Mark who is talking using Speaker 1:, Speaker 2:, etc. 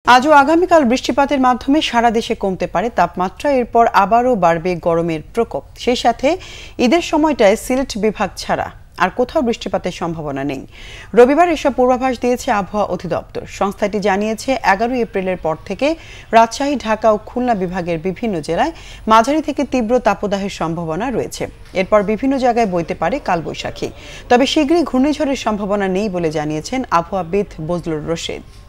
Speaker 1: আজ ও আগামীকাল বৃষ্টিপাতের মাধ্যমে সারা দেশে কমতে পারে তাপমাত্রা। এরপর আবারও বাড়বে গরমের প্রকোপ। সেই সাথে ঈদের সময়টায় সিলেট বিভাগ ছাড়া আর কোথাও বৃষ্টিপাতের সম্ভাবনা নেই। রবিবার এসব পূর্বাভাস দিয়েছে আবহাওয়া অধিদপ্তর। সংস্থাটি জানিয়েছে 11 এপ্রিলের পর থেকে রাজশাহী, ঢাকা ও খুলনা বিভাগের বিভিন্ন জেলায় মাঝারি থেকে তীব্র তাপদাহের সম্ভাবনা রয়েছে। এরপর বিভিন্ন জায়গায় বইতে পারে কালবৈশাখী। তবে শীঘ্রই ঘূর্ণিঝড়ের সম্ভাবনা নেই বলে জানিয়েছেন আবহাওয়াবিদ বজলুর রশিদ।